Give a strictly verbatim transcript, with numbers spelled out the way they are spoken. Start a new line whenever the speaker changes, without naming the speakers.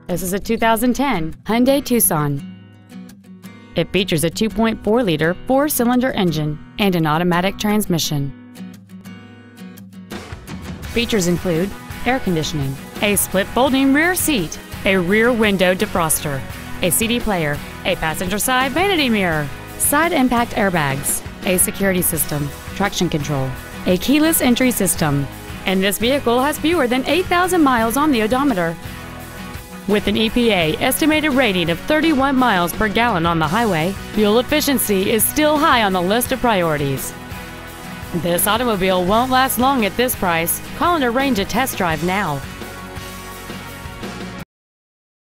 This is a two thousand ten Hyundai Tucson. It features a two point four liter four-cylinder engine and an automatic transmission. Features include air conditioning, a split folding rear seat, a rear window defroster, a C D player, a passenger side vanity mirror, side impact airbags, a security system, traction control, a keyless entry system, and this vehicle has fewer than eight thousand miles on the odometer. With an E P A estimated rating of thirty-one miles per gallon on the highway, fuel efficiency is still high on the list of priorities. This automobile won't last long at this price. Call and arrange a test drive now.